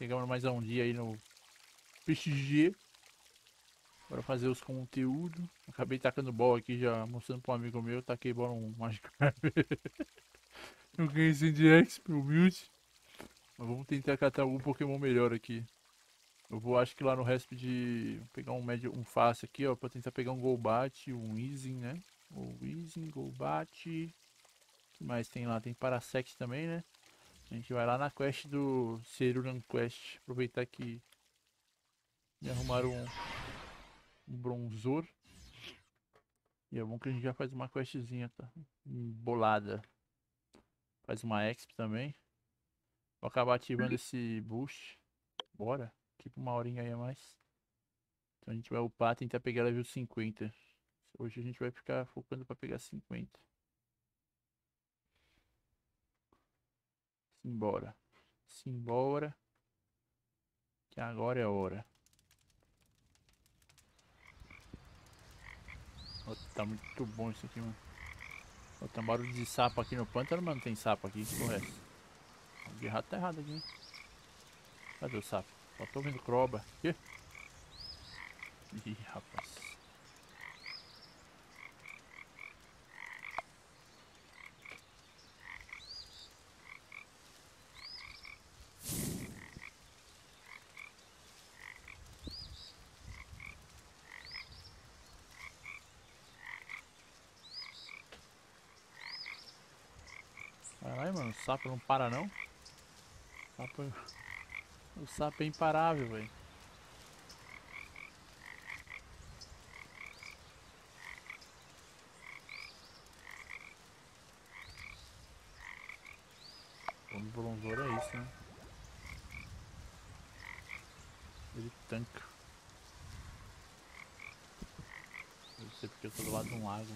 Chegamos mais a um dia aí no PXG. Bora fazer os conteúdos. Acabei tacando bola aqui já, mostrando pra um amigo meu. Taquei bola um Magikarp. Eu ganhei 100 de X, humilde. Mas vamos tentar catar algum Pokémon melhor aqui. Eu vou, acho que lá no Resp de... Vou pegar um médio, um fácil aqui, ó. Pra tentar pegar um Golbat, um Weezing, né? O Weezing, Golbat... O que mais tem lá? Tem Parasect também, né? A gente vai lá na quest do Cerulean Quest. Aproveitar que me arrumaram um Bronzor. E é bom que a gente já faz uma questzinha, tá? Bolada. Faz uma exp também. Vou acabar ativando esse boost. Bora. Tipo uma horinha aí a mais. Então a gente vai upar, tentar pegar level 50. Hoje a gente vai ficar focando pra pegar 50. Simbora. Simbora. Que agora é a hora. Ó, tá muito bom isso aqui, mano. Ó, tem um barulho de sapo aqui no pântano, mas não tem sapo aqui. Que porra é essa? O de rato tá errado aqui, hein? Cadê o sapo? Só tô vendo Croba. Ih, rapaz. Caralho, mano, o sapo não para não. Sapo... O sapo é imparável, velho. O bronzor é isso, né? Ele tanca. Eu sei porque eu tô do lado de um lago.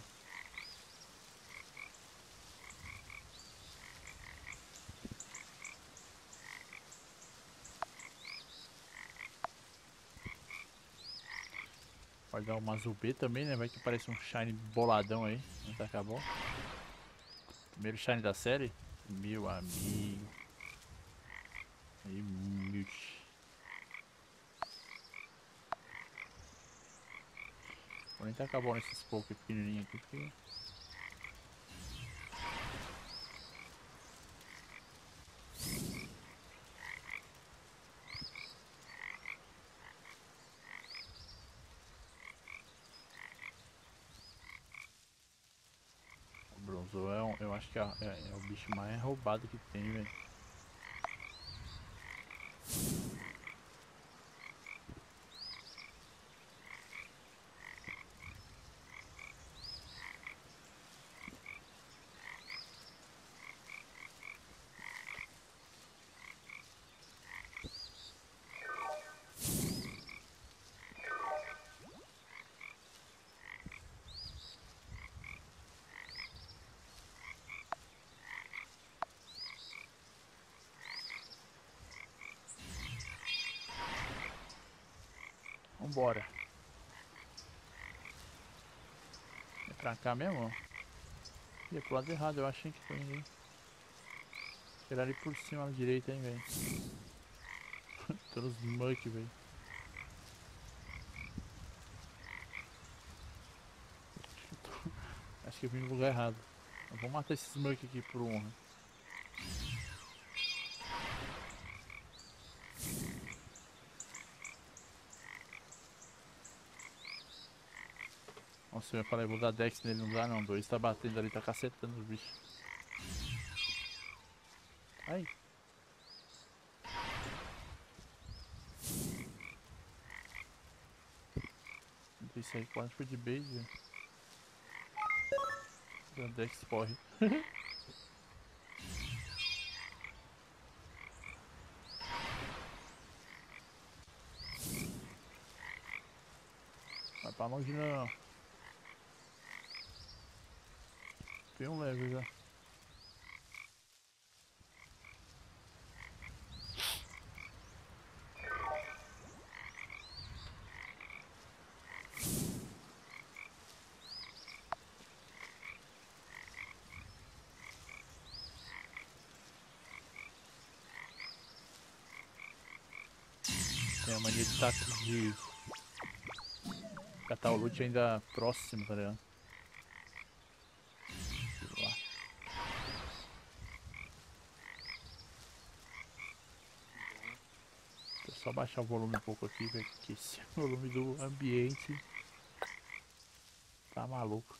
Pode dar uma Zubê também, né? Vai que parece um Shine boladão aí. Antes acabou. Primeiro Shine da série. Meu amigo. Aí, mute. Vou nem tacar a bola nesses Poké pequenininhos aqui, porque... O Bronzor é eu acho que é o bicho mais roubado que tem, velho. Vambora. É pra cá mesmo, ó. Ih, é pro lado errado, eu achei que foi indo aí. Esperar ali por cima na direita, hein, velho. Tô nos muck, velho. Acho que eu vim no lugar errado. Eu vou matar esses muck aqui por honra. Nossa, eu falei, vou dar Dex nele, não dá não. Dois tá batendo ali, tá cacetando os bichos. Ai. Isso aí quase foi de base, velho. Deu Dex porre. Vai pra longe não. Tem um level já. Tem a mania de catar o loot ainda próximo, tá ligado? Sei lá. Deixa eu só baixar o volume um pouco aqui, velho, porque esse volume do ambiente tá maluco.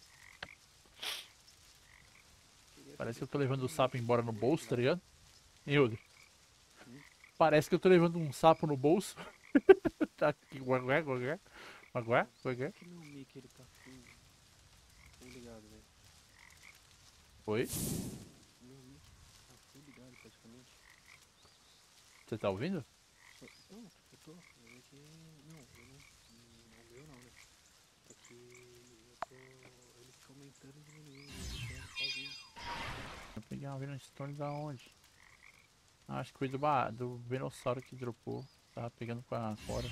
Parece que eu tô levando o sapo embora no bolso, tá ligado? Hein, Rudy? Parece que eu tô levando um sapo no bolso. Tá aqui, guagué, guagué. Guagué, guagué. Que meu mic ele tá full ligado, velho. Oi? Meu mic tá full ligado praticamente. Você tá ouvindo? Não, eu tô. É que. Não, eu não. Não, o meu não, né? É que eu tô. Ele fica aumentando e diminuindo, editando sozinho. Eu peguei uma Venom Stone da onde? Ah, acho que foi do Venossauro que dropou. Tava pegando com a Cora.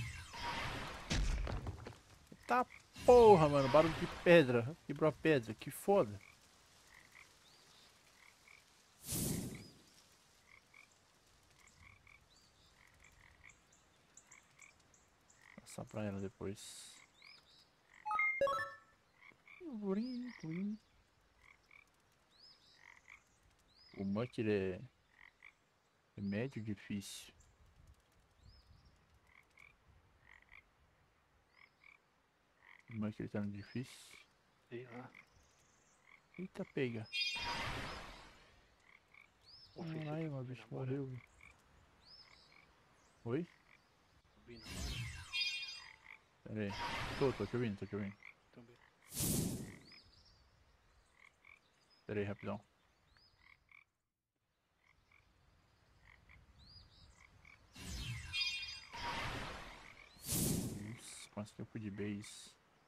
Tá porra, mano. Barulho de pedra. Quebrou a pedra. Que foda. Passar pra ela depois. O Muck ele é médio difícil. O Muck ele tá no difícil. Sei lá. Eita, pega. Ô, fez Caralho, meu bem bicho na hora. morreu. Velho. Oi? Bem na hora. Pera aí. Tô te ouvindo, tô te ouvindo. Também. Pera aí, rapidão. Nossa, quase que eu fui de base.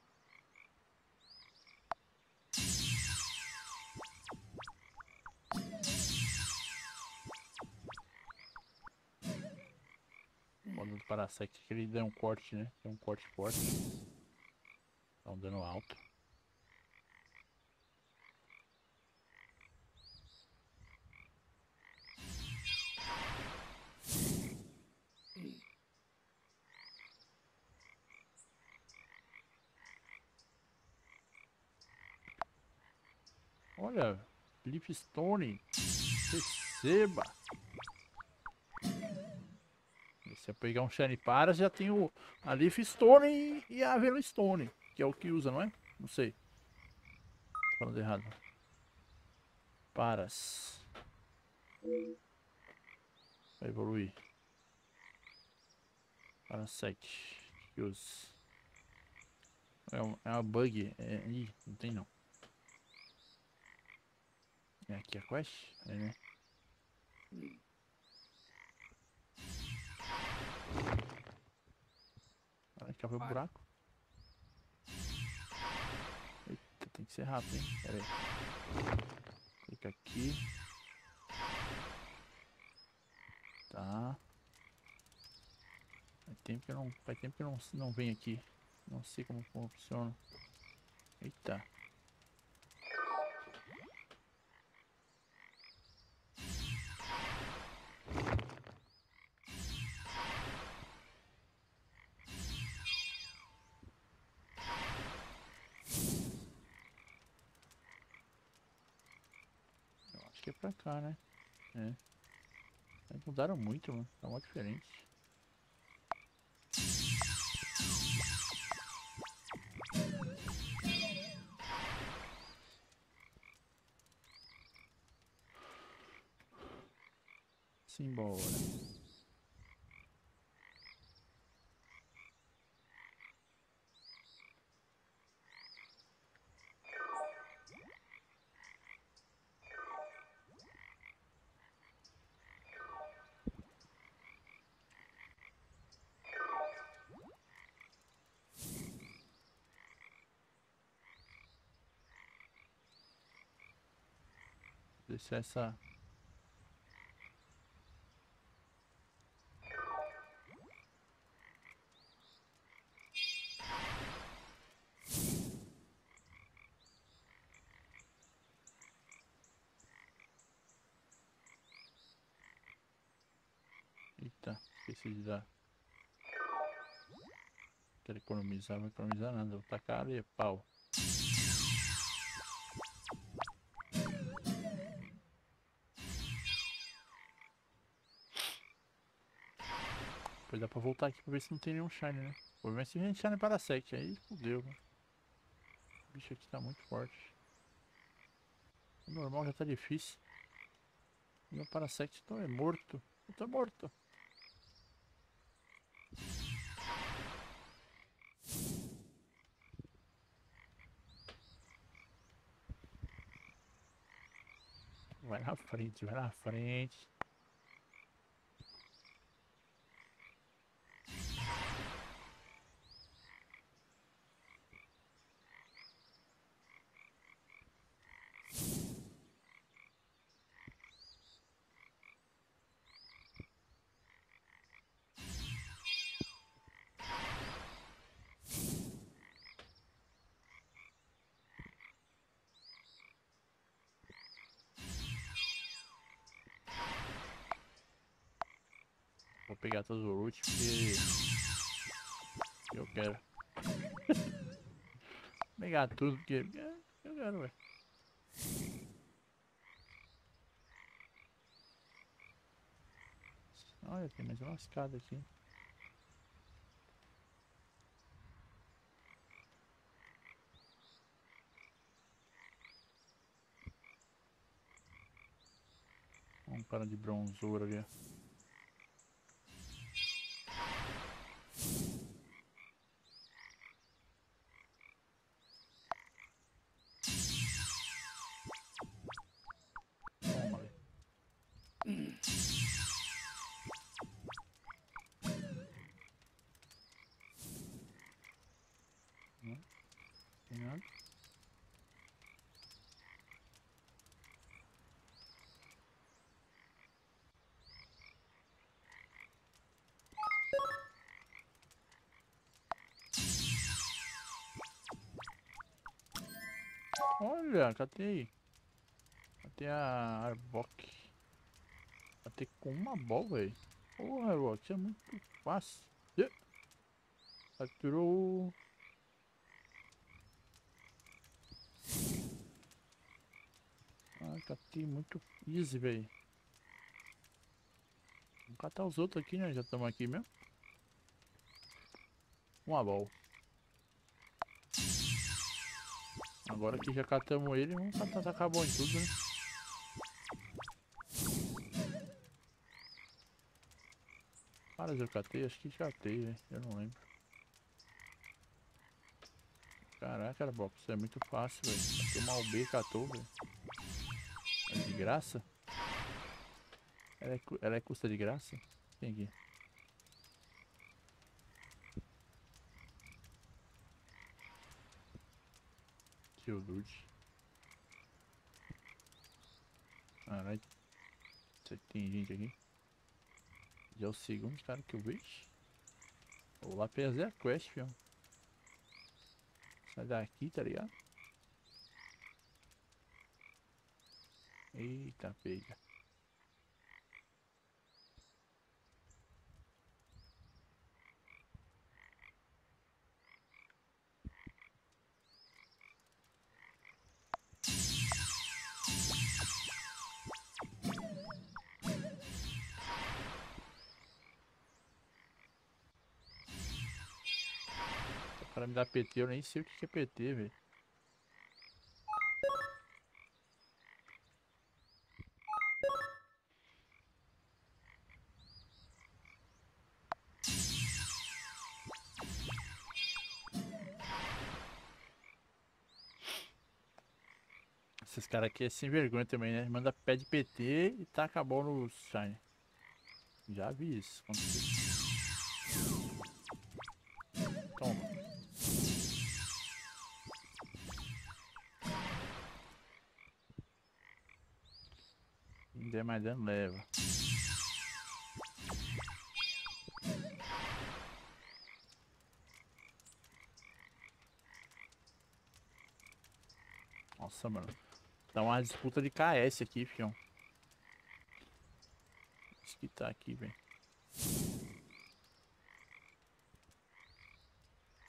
O modo do Parasect que ele dá um corte, né? Tem um corte forte. Dá um dano alto. Olha, Leafstone. Receba. E se eu pegar um Shiny Paras, já tem a Leafstone e a Veilstone. Que é o que usa, não é? Não sei. Tô falando errado. Paras. Vai evoluir. Parasect. Que usa. É uma bug. Ih, não tem não. É aqui a quest? É, né? Ai, cá foi o Pare. buraco. Eita, tem que ser rápido, hein? Pera aí. Clica aqui. Tá. Faz tempo que eu não venho aqui. Não sei como funciona. Eita. Eu acho que é pra cá, né? É. Mas mudaram muito, mano. Tá muito diferente. Simbora. Deixar essa. Eita, esqueci de dar. Quero economizar, não vou economizar nada. Vou tacar ali, pau. Depois dá pra voltar aqui pra ver se não tem nenhum shine, né? Vou ver se vem shine para 7. Aí fudeu, né? O bicho aqui tá muito forte. O normal já tá difícil. E o Parasect então é morto. Eu tô morto. Vai na frente, vai na frente. Vou pegar todos os loot porque eu quero. Pegar tudo porque eu quero, ué. Olha, tem mais uma escada aqui. Um cara de bronzura ali, ó. Toma ali. Não tem nada. Olha, catei. Catei a Arbok. Catei com uma bola, velho. Porra, Arbok, isso é muito fácil. Ih, capturou. Ah, catei muito easy, velho. Vamos catar os outros aqui, né? Já estamos aqui mesmo. Uma bola. Agora que já catamos ele, vamos catar tacar bom em tudo, né? Caras, eu catei? Acho que catei, velho. Eu não lembro. Caraca, Arbok, isso é muito fácil, velho. Catei uma UB, catou, velho. É de graça? Ela é custa de graça? Tem aqui. Geodude. Caralho. Será que tem gente aqui? Já é o segundo cara que eu vejo. Vou lá fazer a quest, fião. Sai daqui, tá ligado? Eita, pega. O cara me dá PT, eu nem sei o que que é PT, velho. Esses caras aqui é sem vergonha também, né? Manda pé de PT e taca a bola no Shine. Já vi isso acontecer. Toma. Quem der mais dano, leva. Nossa, mano. Tá uma disputa de KS aqui, fião. Isso que tá aqui, velho.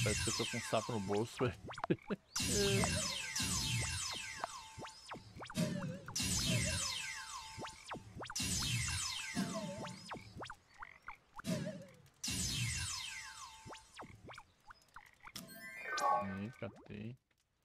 Parece que eu tô com um sapo no bolso, velho. Aí, catei.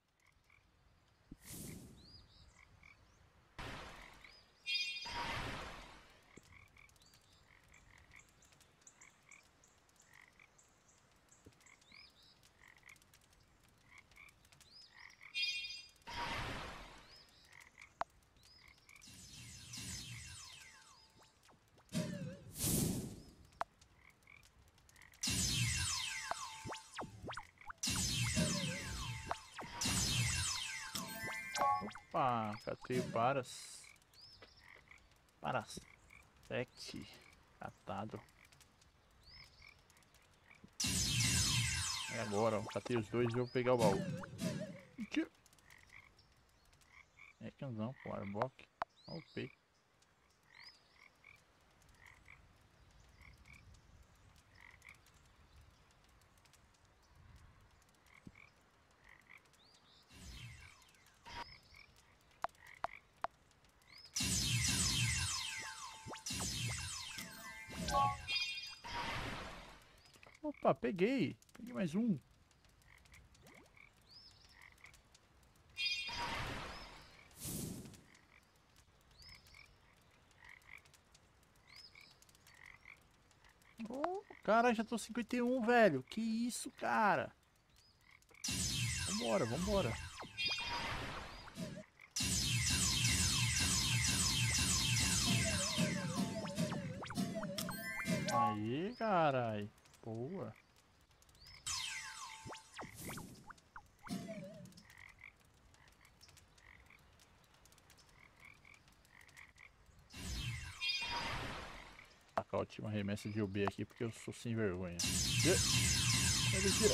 Opa, catei o Paras. Parasect. Catado. É agora, ó. Catei os dois e vou pegar o baú. Mentira. É canzão, pô. Arbok. Ó o peito. Opa, peguei. Peguei mais um. Oh, cara, já tô 51, velho. Que isso, cara? Vambora, vambora. Aí, carai. Boa. Tacar a última remessa de UB aqui porque eu sou sem vergonha. É mentira.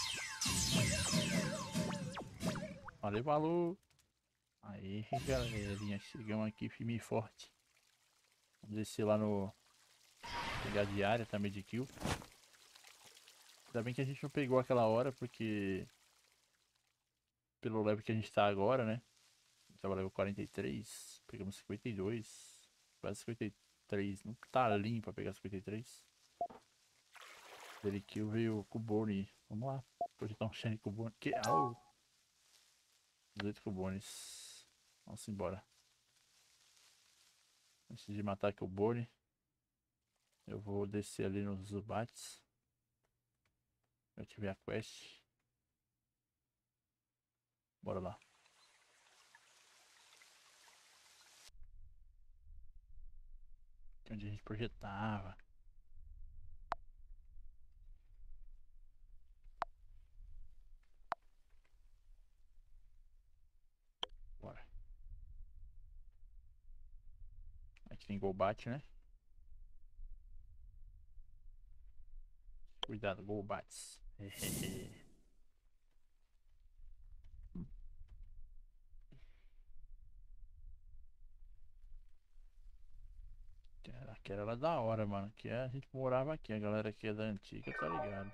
Valeu, valeu. Aí, galerinha. Chegamos aqui firme e forte. Vamos descer lá no... Pegar diária também de kill. Ainda bem que a gente não pegou aquela hora porque... Pelo level que a gente tá agora, né? A gente tava level 43. Pegamos 52. Quase 53. Não tá limpo pra pegar 53. Dele kill veio com o Bonnie. Vamos lá. Projetar um Shine com o Bonnie. Que? Au! 18 cubones. Vamos embora. Antes de matar aqui o Bonnie, eu vou descer ali nos Zubats. Eu tive a quest. Bora lá. Onde a gente projetava. Bora. Aqui tem Golbat, né? Cuidado, Golbats. Aquela era da hora, mano. Que a gente morava aqui. A galera aqui é da antiga, tá ligado?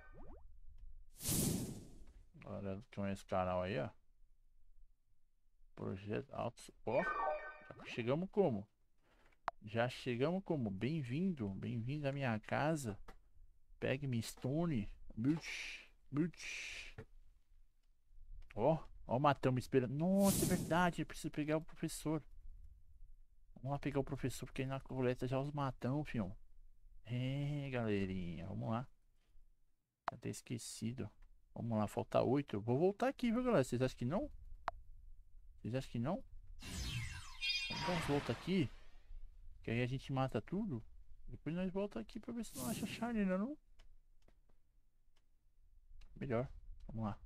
A galera que conhece esse canal aí, ó. Projeto Alto. Ó. Já chegamos como? Já chegamos como? Bem-vindo. Bem-vindo à minha casa. Pegue me Stone. Mulch. Mulch. Ó. Ó, matamos esperando. Nossa, é verdade. Eu preciso pegar o professor. Vamos lá pegar o professor, porque aí na coleta já os matão, fião. É, galerinha. Vamos lá. Até esquecido. Vamos lá, falta 8. Eu vou voltar aqui, viu, galera? Vocês acham que não? Vocês acham que não? Vamos dar uns volta aqui. Que aí a gente mata tudo. Depois nós volta aqui pra ver se não acha Shine ainda não. Melhor. Vamos lá.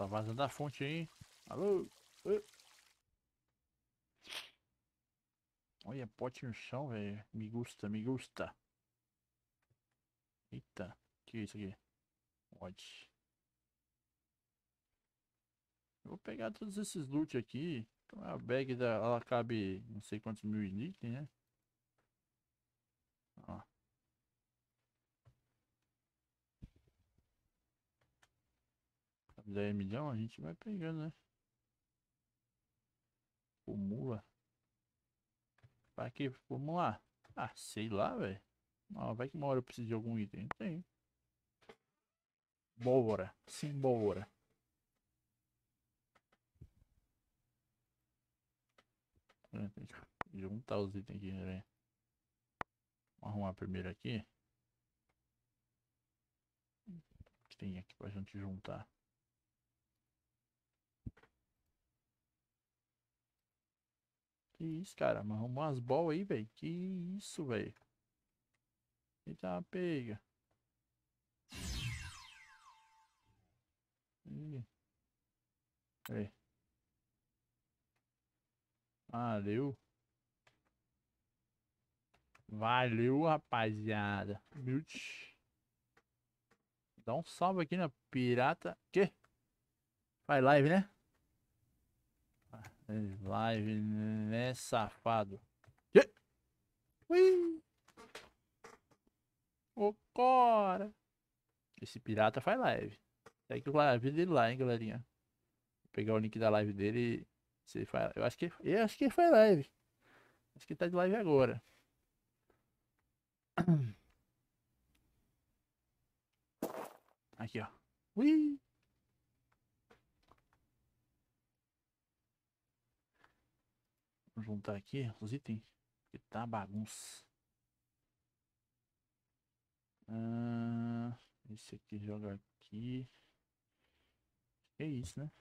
Tá vazando da fonte aí. Alô? Ê. Olha, pote no chão, velho. Me gusta, me gusta. Eita, que é isso aqui? Pode. Eu vou pegar todos esses loot aqui. Então a bag da, ela cabe não sei quantos mil itens, né? Ó. Cabe 10 milhões, a gente vai pegando, né? Acumula. Pra quê? Vamos lá. Ah, sei lá, velho. Vai que uma hora eu preciso de algum item. Tem. Bora. Simbora. Tem que juntar os itens aqui, né? Vamos arrumar primeiro aqui. O que tem aqui pra gente juntar? Que isso, cara? Mas arrumou umas bolas aí, velho. Que isso, velho. Eita, pega. Ih, é. Valeu. Valeu, rapaziada. Mute. Dá um salve aqui na pirata. Que? Faz live, né? Live, né, safado? Que? Ui. Ô, cora. Esse pirata faz live. Segue o live dele lá, hein, galerinha. Vou pegar o link da live dele. Você faz... eu acho que ele faz live. Acho que ele tá de live agora. Aqui, ó. Ui. Vou juntar aqui os itens. Que tá bagunça. Esse aqui joga aqui. É isso, né?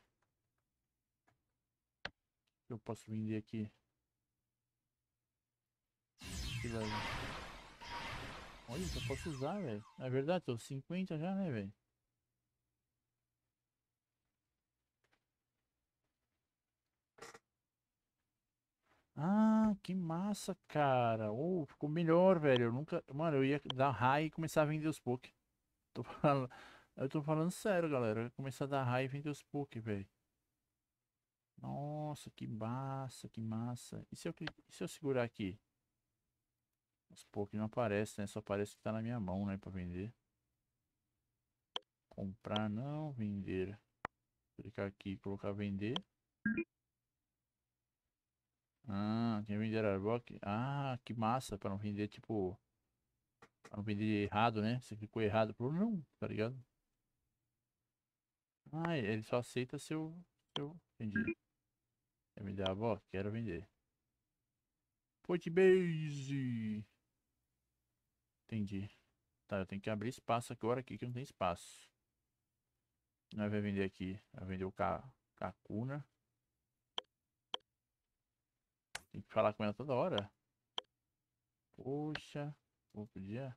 Eu posso vender aqui. Que leva. Olha, eu posso usar, velho. É verdade, tô 50 já, né, velho? Ah, que massa, cara. Ficou melhor, velho. Eu nunca. Mano, eu ia dar high e começar a vender os poke. Tô falando. Eu tô falando sério, galera. Eu ia começar a dar high e vender os poke, velho. Nossa, que massa, que massa. E se eu segurar aqui? Os poke não aparecem, né? Só parece que tá na minha mão, né? Pra vender. Comprar não, vender. Clicar aqui, colocar vender. Ah, quem vender Arbok? Ah, que massa, pra não vender, tipo, pra não vender errado, né? Você clicou errado, falou não, tá ligado? Ah, ele só aceita se eu entendi. Quer vender Arbok? Quero vender. Base. Entendi. Tá, eu tenho que abrir espaço agora aqui que não tem espaço. Nós vai vender aqui, vai vender o Kakuna. Tem que falar com ela toda hora. Poxa, podia.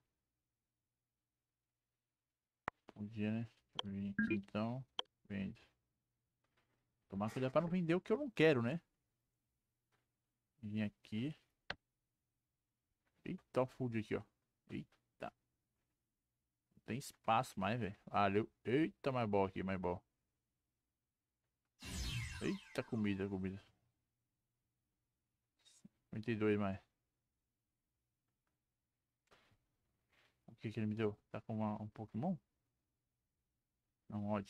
Podia, né? Deixa eu vir aqui então. Vende. Tomar cuidado pra não vender o que eu não quero, né? Vim aqui. Eita, o food aqui, ó. Eita. Não tem espaço mais, velho. Valeu. Eita, mais bom aqui, mais bom. Eita, comida, comida. 52 mais. O que que ele me deu? Tá com um Pokémon? Não, odd.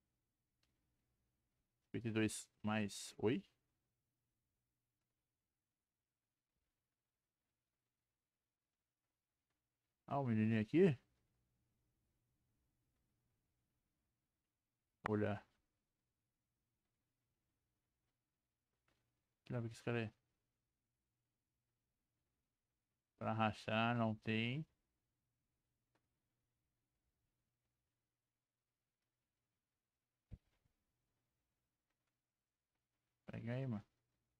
52 mais. Oi? Ah, o menininho aqui? Olhar. Que leva que esse cara é? Pra rachar, não tem. Pega aí, mano.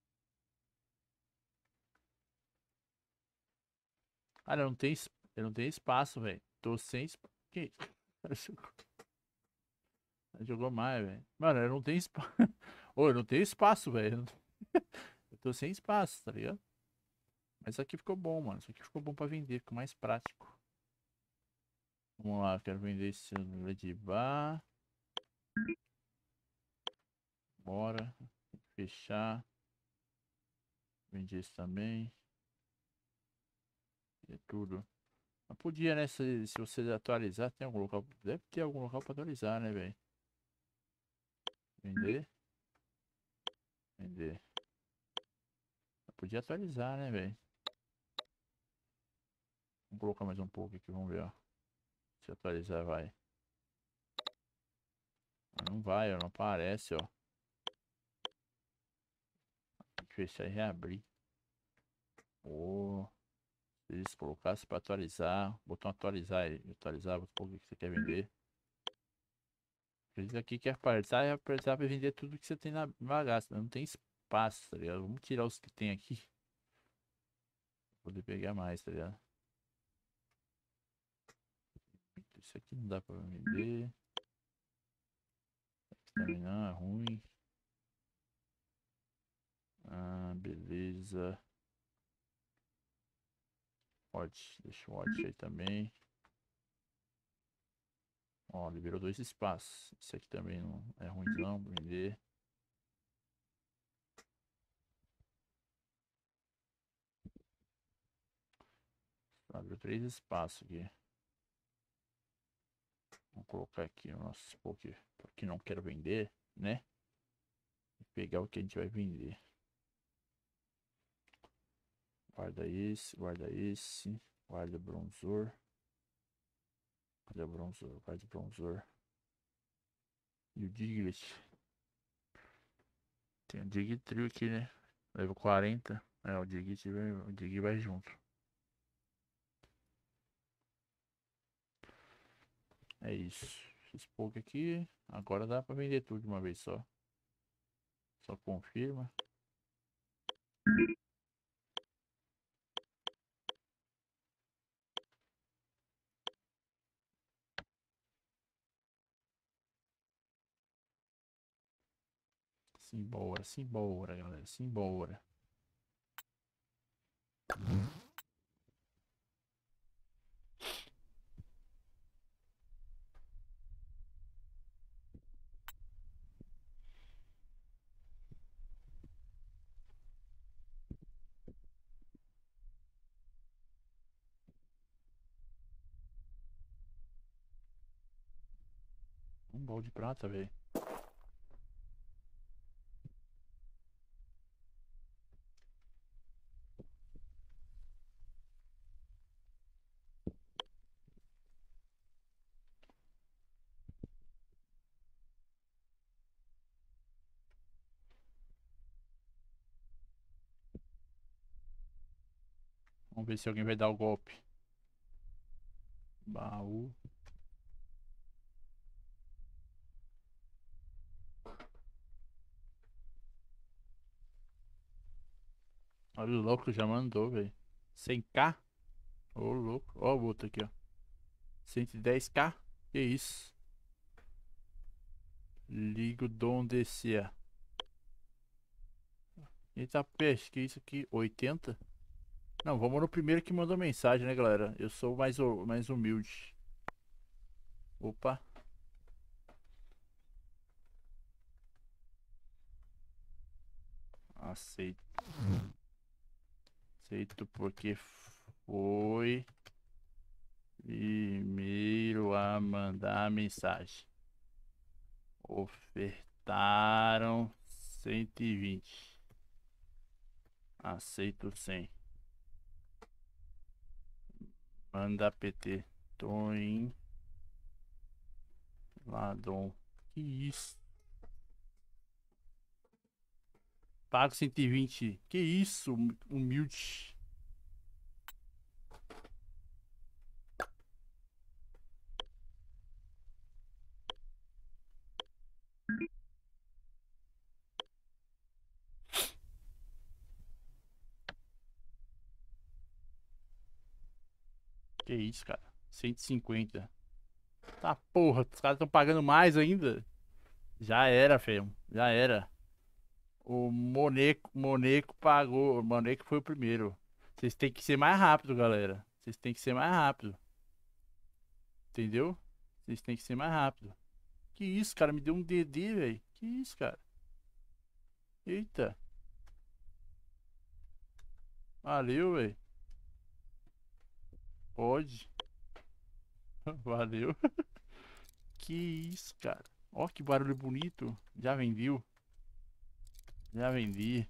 Ah, eu não tenho espaço, velho. Tô sem espaço. Que isso? Jogou mais, velho. Mano, eu não tenho espaço. Ô, eu não tenho espaço, velho. Eu tô sem espaço, tá ligado? Mas isso aqui ficou bom, mano. Isso aqui ficou bom pra vender, ficou mais prático. Vamos lá, quero vender esse LED bar. Bora. Fechar. Vender esse também. É tudo. Mas podia, né? Se você atualizar, tem algum local. Deve ter algum local pra atualizar, né, velho? Vender. Vender. Podia atualizar, né, velho? Vamos colocar mais um pouco aqui, vamos ver, ó. Se atualizar, vai. Não vai, ó. Não aparece, ó. Tem que fechar e reabrir. Ô. Se eles colocassem pra atualizar. Botão atualizar aí. Atualizar, botão o que você quer vender. Acredita aqui que apertar e apertar pra vender tudo que você tem na bagaça. Não tem espaço, tá ligado? Vamos tirar os que tem aqui. Pra poder pegar mais, tá ligado? Isso aqui não dá pra vender. Isso também não, é ruim. Ah, beleza. Watch, deixa o watch aí também. Ó, liberou 2 espaços. Esse aqui também não é ruim não, pra vender. Abriu 3 espaços aqui. Vamos colocar aqui o nosso poker que não quero vender, né? E pegar o que a gente vai vender. Guarda esse, guarda esse. Guarda bronzor. Guarda bronzor, guarda bronzor. E o Diglett. Tem o Dig Trio aqui, né? Leva 40. É, o Dig vai junto. É isso. Fiz pouco aqui. Agora dá pra vender tudo de uma vez só. Só confirma. Simbora, simbora, galera. Simbora. Um balde de prata, velho. Vamos ver se alguém vai dar o golpe. Baú. Olha o louco, já mandou, velho. 100k? Ô, louco. Ó o outro aqui, ó. 110k? Que isso? Ligo Dom descer. Eita peixe, que isso aqui? 80? Não, vamos no primeiro que mandou mensagem, né, galera? Eu sou mais humilde. Opa. Aceito. Aceito porque foi primeiro a mandar a mensagem. Ofertaram 120. Aceito 100. Manda PT. Tô em Ladom. Que isso? Pago 120. Que isso? Humilde. Que isso, cara? 150. Tá porra, os caras estão pagando mais ainda. Já era, feio. Já era. O Moneco pagou. O Moneco foi o primeiro. Vocês têm que ser mais rápido, galera. Vocês têm que ser mais rápido. Entendeu? Vocês têm que ser mais rápido. Que isso, cara? Me deu um DD, velho. Que isso, cara? Eita. Valeu, velho. Pode. Valeu. Que isso, cara. Ó, que barulho bonito. Já vendeu. Já vendi.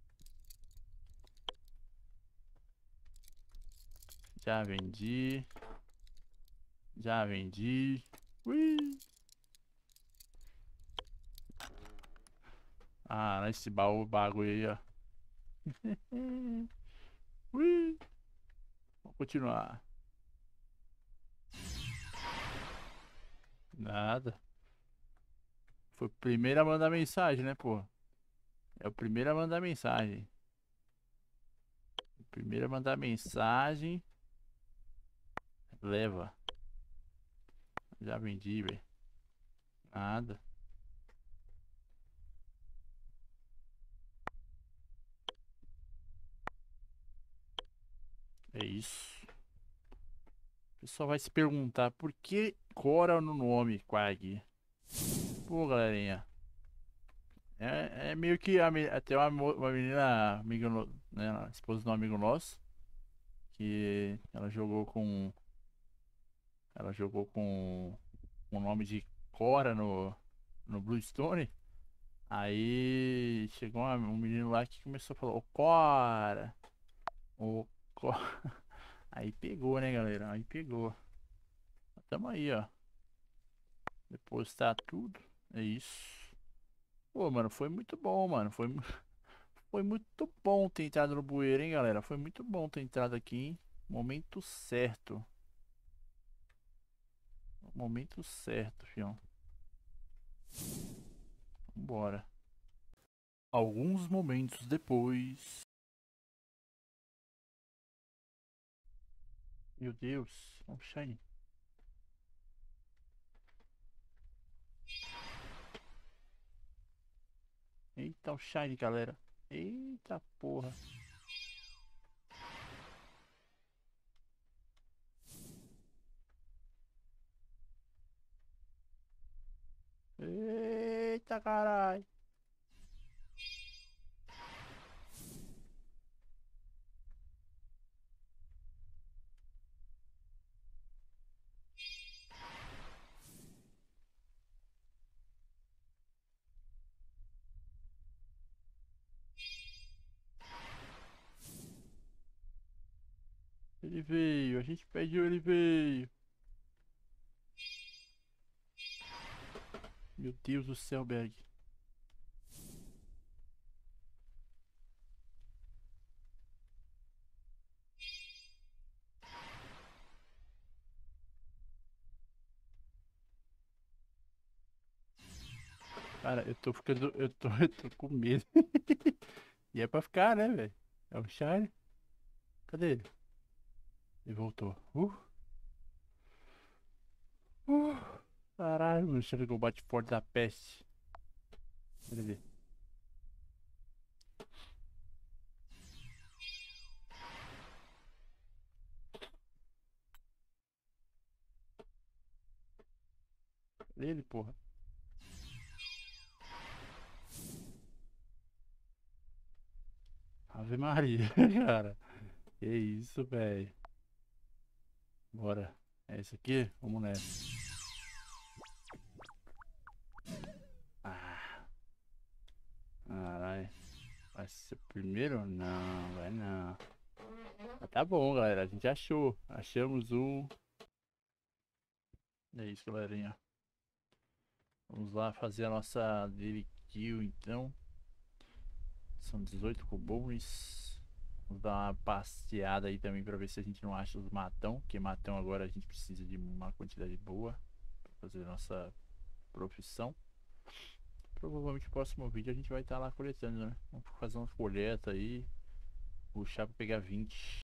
Já vendi. Já vendi. Ui. Ah, nesse baú, bagulho aí, ó. Ui. Vamos continuar. Nada. Foi o primeiro a mandar mensagem, né, pô? É o primeiro a mandar mensagem. O primeiro a mandar mensagem. Leva. Já vendi, velho. Nada. É isso. O pessoal vai se perguntar por que Cora no nome, Quag? Pô, galerinha. É meio que até uma menina, amiga, né, a esposa de um amigo nosso, que ela jogou com o nome de Cora no Bluestone. Aí chegou um menino lá que começou a falar, ô Cora, ô Cora. Aí pegou, né, galera? Aí pegou. Tamo aí, ó. Depositar tudo. É isso. Pô, mano, foi muito bom, mano. Foi muito bom ter entrado no bueiro, hein, galera? Foi muito bom ter entrado aqui, hein? Momento certo. Momento certo, fião. Vambora. Alguns momentos depois. Meu Deus. É um shiny. Eita, o shiny, galera. Eita porra. Eita caralho. Ele veio. A gente pediu, ele veio. Meu Deus do céu, Berg. Cara, eu tô ficando. Eu tô com medo. E é pra ficar, né, velho? É o shiny. Cadê ele? Ele voltou. Uh, caralho, mano. Chega o bate forte da peste. Cadê ele? Cadê ele, porra? Ave Maria, cara. Que isso, velho. Bora. É isso aqui? Vamos nessa. Ah, caralho. Vai ser o primeiro? Não, vai não. Mas tá bom, galera. A gente achou. Achamos um. É isso, galerinha. Vamos lá fazer a nossa daily kill, então. São 18 cubos. Vamos dar uma passeada aí também pra ver se a gente não acha os matão. Porque matão agora a gente precisa de uma quantidade boa pra fazer a nossa profissão. Provavelmente no próximo vídeo a gente vai estar lá coletando, né? Vamos fazer uma coleta aí. Puxar pra pegar 20.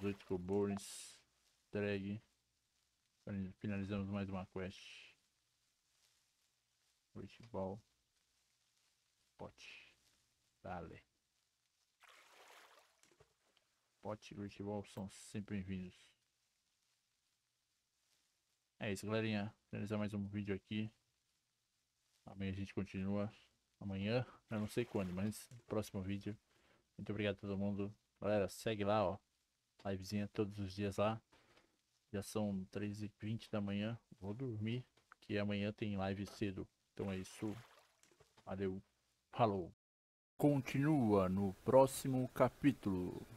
18 Cobornes. Entregue. Finalizamos mais uma quest. Great Ball. Pote. Dale. Pote e Great Ball são sempre bem-vindos. É isso, galerinha. Finalizar mais um vídeo aqui. Amanhã a gente continua. Amanhã, eu não sei quando, mas próximo vídeo. Muito obrigado a todo mundo. Galera, segue lá, ó. Livezinha todos os dias lá. Já são 3h20 da manhã. Vou dormir, que amanhã tem live cedo. Então é isso. Valeu. Falou. Continua no próximo capítulo.